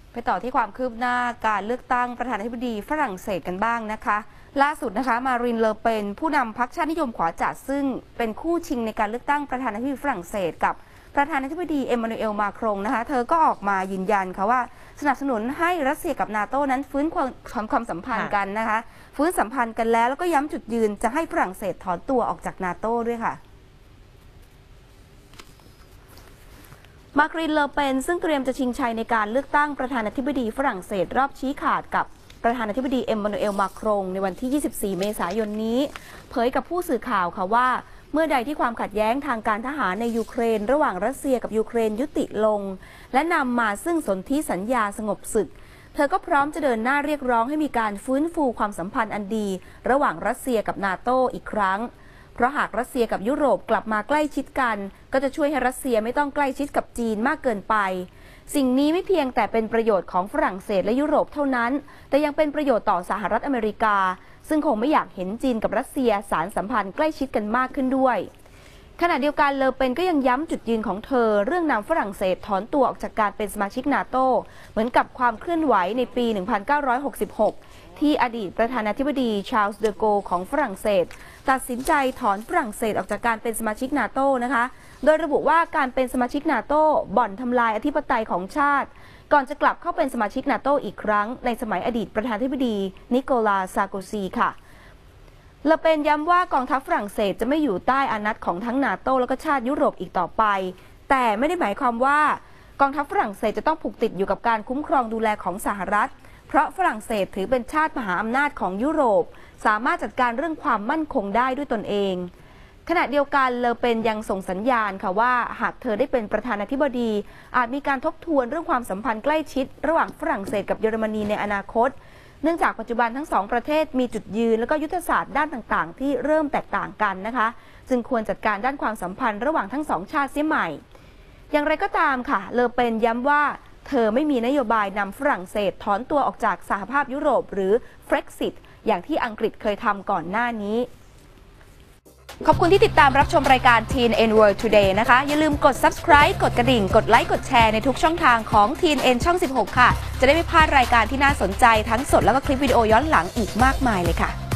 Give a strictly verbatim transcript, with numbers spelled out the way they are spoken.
ไปต่อที่ความคืบหน้าการเลือกตั้งประธานาธิบดีฝรั่งเศสกันบ้างนะคะล่าสุดนะคะมาริน เลอเปนผู้นำพรรคชาตินิยมขวาจัดซึ่งเป็นคู่ชิงในการเลือกตั้งประธานาธิบดีฝรั่งเศสกับประธานาธิบดีเอ็มมานูเอล มาครงนะคะเธอก็ออกมายืนยันค่ะว่าสนับสนุนให้รัสเซียกับนาโต้นั้นฟื้นความความสัมพันธ์กันนะคะฟื้นสัมพันธ์กันแล้วแล้วก็ย้ำจุดยืนจะให้ฝรั่งเศสถอนตัวออกจากนาโต้ด้วยค่ะมาริน เลอเปนซึ่งเตรียมจะชิงชัยในการเลือกตั้งประธานาธิบดีฝรั่งเศสรอบชี้ขาดกับประธานาธิบดีเอ็มมานูเอล มาครงในวันที่ ยี่สิบสี่ เมษายนนี้เผยกับผู้สื่อข่าวค่ะว่าเมื่อใดที่ความขัดแย้งทางการทหารในยูเครนระหว่างรัสเซียกับยูเครนยุติลงและนำมาซึ่งสนธิสัญญาสงบศึกเธอก็พร้อมจะเดินหน้าเรียกร้องให้มีการฟื้นฟูความสัมพันธ์อันดีระหว่างรัสเซียกับนาโต้อีกครั้งเพราะหากรัสเซียกับยุโรปกลับมาใกล้ชิดกันก็จะช่วยให้รัสเซียไม่ต้องใกล้ชิดกับจีนมากเกินไปสิ่งนี้ไม่เพียงแต่เป็นประโยชน์ของฝรั่งเศสและยุโรปเท่านั้นแต่ยังเป็นประโยชน์ต่อสหรัฐอเมริกาซึ่งคงไม่อยากเห็นจีนกับรัสเซียสารสัมพันธ์ใกล้ชิดกันมากขึ้นด้วยขณะเดียวกันเลอเปนก็ยังย้ำจุดยืนของเธอเรื่องนำฝรั่งเศสถอนตัวออกจากการเป็นสมาชิกนาโต้เหมือนกับความเคลื่อนไหวในปี หนึ่งพันเก้าร้อยหกสิบหก ที่อดีตประธานาธิบดีชาร์ลส์ เดอโกของฝรั่งเศสตัดสินใจถอนฝรั่งเศสออกจากการเป็นสมาชิกนาโต้นะคะโดยระบุว่าการเป็นสมาชิกนาโต้บ่อนทำลายอธิปไตยของชาติก่อนจะกลับเข้าเป็นสมาชิกนาโต้อีกครั้งในสมัยอดีตประธานาธิบดีนิโคลา ซาร์โกซีค่ะเลเปนย้ำว่ากองทัพฝรั่งเศสจะไม่อยู่ใต้อานัตของทั้งนาโต้และก็ชาติยุโรปอีกต่อไปแต่ไม่ได้หมายความว่ากองทัพฝรั่งเศสจะต้องผูกติดอยู่กับการคุ้มครองดูแลของสหรัฐเพราะฝรั่งเศสถือเป็นชาติมหาอำนาจของยุโรปสามารถจัดการเรื่องความมั่นคงได้ด้วยตนเองขณะเดียวกันเลอเปนยังส่งสัญญาณค่ะว่าหากเธอได้เป็นประธานาธิบดีอาจมีการทบทวนเรื่องความสัมพันธ์ใกล้ชิดระหว่างฝรั่งเศสกับเยอรมนีในอนาคตเนื่องจากปัจจุบันทั้งสองประเทศมีจุดยืนและก็ยุทธศาสตร์ด้านต่างๆที่เริ่มแตกต่างกันนะคะจึงควรจัดการด้านความสัมพันธ์ระหว่างทั้งสองชาติเสียใหม่อย่างไรก็ตามค่ะเลอเปนย้ำว่าเธอไม่มีนโยบายนำฝรั่งเศสถอนตัวออกจากสหภาพยุโรปหรือ Brexit อย่างที่อังกฤษเคยทำก่อนหน้านี้ขอบคุณที่ติดตามรับชมรายการ ที เอ็น เอ็น World Today นะคะอย่าลืมกด Subscribe กดกระดิ่งกดไลค์กดแชร์ในทุกช่องทางของ ที เอ็น เอ็น ช่อง สิบหก ค่ะจะได้ไม่พลาดรายการที่น่าสนใจทั้งสดแล้วก็คลิปวิดีโอย้อนหลังอีกมากมายเลยค่ะ